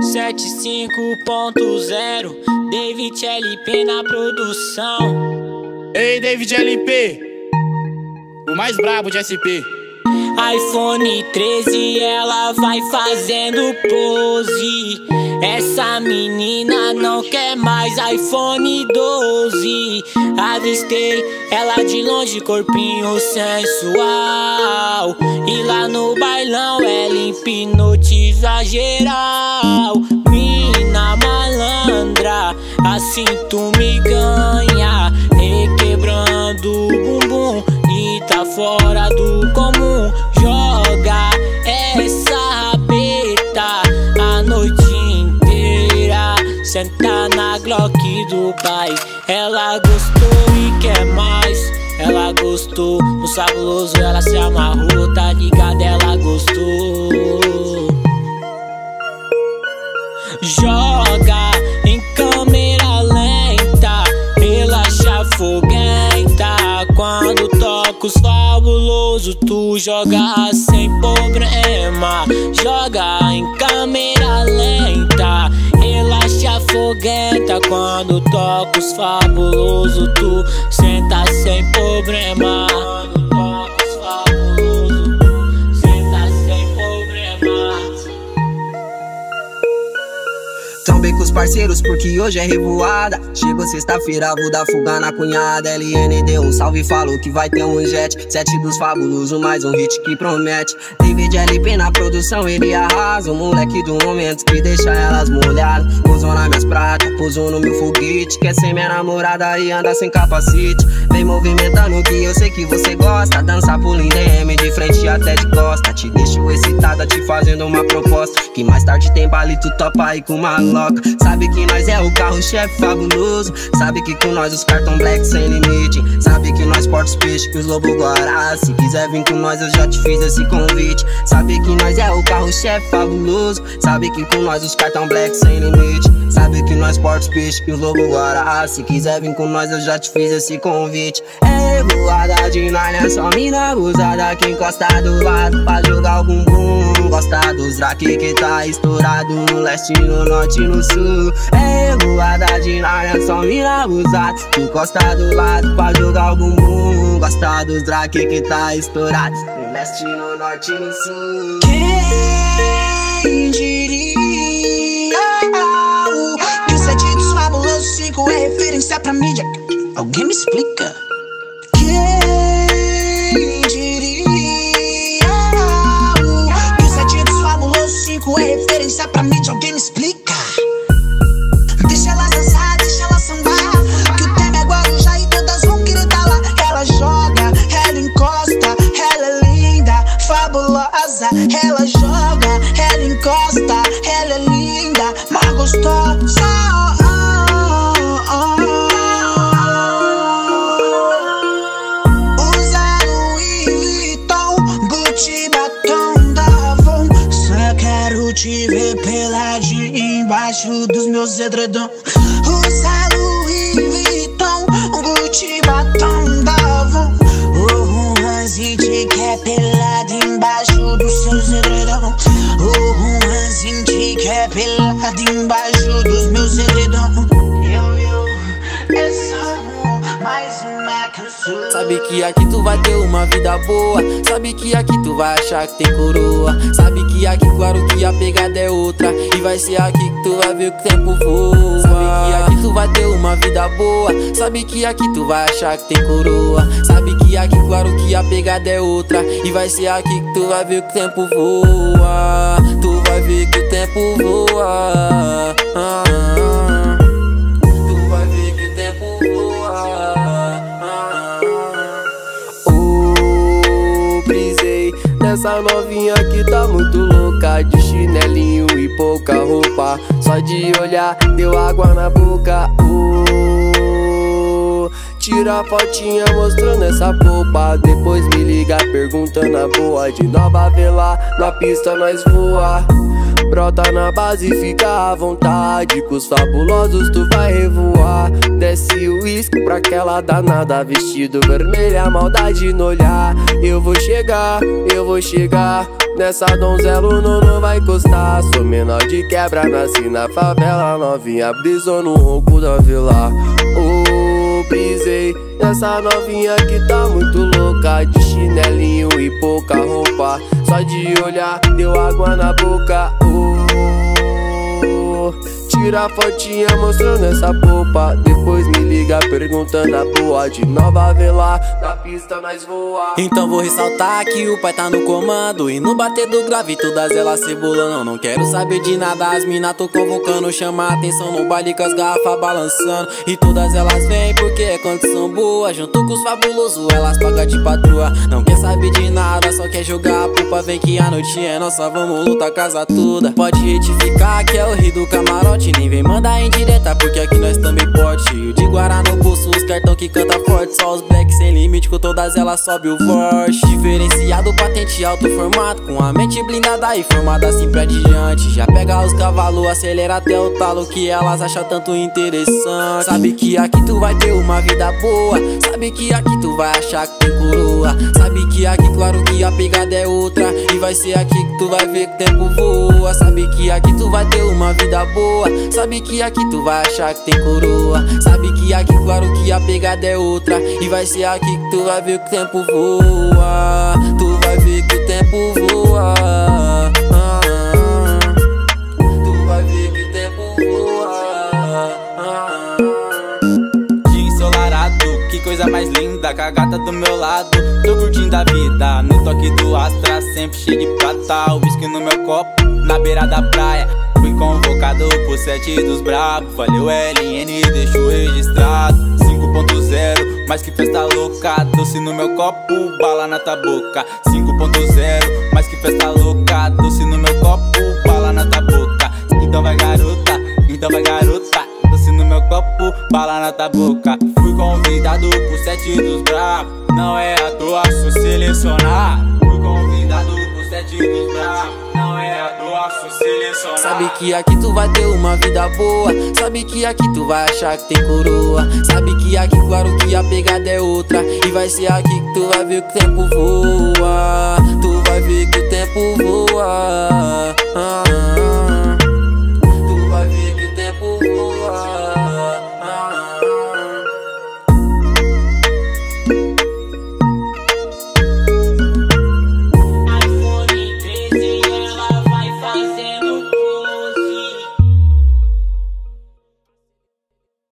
75.0 David LP na produção. Ei, David LP, o mais brabo de SP. iPhone 13, ela vai fazendo pose. Essa menina não quer mais iPhone 12. Avistei ela de longe, corpinho sensual. E lá no bailão ela hipnotiza geral. Mina malandra, assim tu me ganha. Requebrando o bumbum e tá fora do comum. Joga essa rabeta a noite inteira. Senta na Glock do pai. Ela gostou e quer mais. Ela gostou, no Fabuloso ela se amarrou. Tá ligada, ela gostou. Joga em câmera lenta, relaxa foguenta. Quando toca os Fabuloso, tu joga sem problema. Joga em câmera lenta, relaxa foguenta. Quando toca os Fabuloso, tu senta sem problema. Quando toca os Fabuloso, senta sem problema. Trombei com os parceiros porque hoje é revoada. Chegou sexta-feira, vou dar fuga na cunhada. LN deu um salve, falou que vai ter um jet. 7 dos Fabuloso, mais um hit que promete. David LP na produção, ele arrasa. O moleque do momento que deixa elas molhadas. Pousou nas minhas pratas, pousou no meu foguete. Quer ser minha namorada e anda sem capacete. Vem movimentando que eu sei que você gosta. Dança pula em DM, de frente até de costa. Te deixo excitada, te fazendo uma proposta. Que mais tarde tem baile, tu topa aí com uma loca. Sabe que nós é o carro-chefe fabuloso. Sabe que com nós os cartão black sem limite. Sabe que nós porta os peixes que os lobo guará. Se quiser vir com nós eu já te fiz esse convite. Sabe que nós é o carro-chefe fabuloso. Sabe que com nós os cartão black sem limite. Sabe que nós porta os peixes que os lobo guará. Se quiser vir com nós eu já te fiz esse convite. É voada de nalha, só mina abusada que encosta do lado pra jogar o bumbum. Gosta dos draque que tá estourado no leste, no norte, no sul. É voada de nalha, só mina abusada que encosta do lado pra jogar o bumbum. Gosta dos draque que tá estourado no leste, no norte, no sul. Quem diria que o 7 dos Fabulosos 5 é referência pra mídia? Alguém me explica? Quem diria que o 7 dos Fabulosos 5 é referência pra mídia? Alguém me explica? Deixa elas dançar, deixa elas sambar, que o tema é Guarujá e todas vão querer tá lá. Ela joga, ela encosta, ela é linda, fabulosa. Ela joga, ela encosta, ela é linda, mas gostosa. Usa Louis Vuitton, Gucci, batom da Avon. Só quero te ver peladinho embaixo dos meus edredom. Usa Louis Vuitton, Gucci, batom da Avon. O Juanzinho te quer pelado embaixo dos seus edredom. O Juanzinho te quer pelado embaixo dos meus edredom. É só mais uma canção. Sabe que aqui tu vai ter uma vida boa. Sabe que aqui tu vai achar que tem coroa. Sabe que aqui claro que a pegada é outra. E vai ser aqui que tu vai ver que o tempo voa. Sabe que aqui tu vai ter uma vida boa. Sabe que aqui tu vai achar que tem coroa. Sabe que aqui claro que a pegada é outra. E vai ser aqui que tu vai ver que o tempo voa. Tu vai ver que o tempo voa. Tu vai ver que o tempo voa. Brisei nessa novinha que tá muito louca. De chinelinho e pouca roupa. Só de olhar deu água na boca. Tira a fotinha mostrando essa polpa. Depois me liga perguntando a boa. De Nova Vela, na pista nós voa. Brota na base e fica à vontade, com os fabulosos tu vai revoar. Desce o uísque pra aquela danada, vestido vermelho, a maldade no olhar. Eu vou chegar, nessa donzela o nono vai encostar. Sou menor de quebra, nasci na favela, novinha brisou no ronco da vila. Oh, brisei nessa novinha que tá muito louca, de chinelinho e pouca roupa, só de olhar deu água na boca. Oh, tira a fotinha mostrando essa polpa, depois me liga perguntando a boa. De Nova Vila, na pista nós voa. Então vou ressaltar que o pai tá no comando, e no bater do grave todas elas cebolando. Não quero saber de nada, as mina tô convocando. Chama a atenção no baile com as garrafas balançando. E todas elas vêm porque é condição boa, junto com os fabulosos elas pagam de patroa. Não quer saber de nada, só quer jogar a pupa. Vem que a noite é nossa, vamos lutar a casa toda. Pode retificar que é o rei do camarote, nem vem mandar em direta porque aqui nós também pode. Cheio de guará no bolso, os cartão que canta forte, só os black sem limite, com todas elas sobe o Porsche. Diferenciado, patente alto formato, com a mente blindada e formada assim pra diante. Já pega os cavalos, acelera até o talo, que elas acham tanto interessante. Sabe que aqui tu vai ter uma vida boa, sabe que aqui tu vai achar que tem coroa. Sabe que aqui claro que a pegada é outra, e vai ser aqui que tu vai ver que o tempo voa. Sabe que aqui tu vai ter uma vida boa, sabe que aqui tu vai achar que tem coroa. Sabe que aqui claro que a pegada é outra, e vai ser aqui que tu vai ver que o tempo voa. Tu vai ver que o tempo voa. Tu vai ver que o tempo voa. Dia ensolarado, que coisa mais linda, com a gata do meu lado, tô curtindo a vida. No toque do Astra, sempre cheio de prata, o whisky no meu copo, na beira da praia. Fui convocado por 7 dos brabos, valeu LN, deixo registrado. 5.0, mais que festa louca, doce no meu copo, bala na tua boca. 5.0, mais que festa louca, doce no meu copo, bala na tua boca. Então vai garota, doce no meu copo, bala na tua boca. Fui convidado por 7 dos brabos, não é à toa, sou selecionado. Fui convidado por 7 dos brabos, não é à toa, sou selecionado. Sabe que aqui tu vai ter uma vida boa, sabe que aqui tu vai achar que tem coroa. Sabe que aqui claro que a pegada é outra, e vai ser aqui que tu vai ver que o tempo voa. Tu vai ver que o tempo voa.